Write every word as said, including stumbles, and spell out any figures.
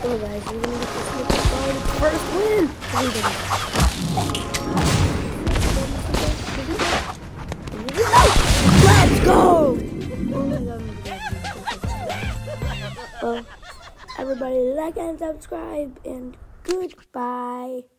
Go guys, we're gonna get this little guy first win. Let's go! Well, everybody like and subscribe and goodbye.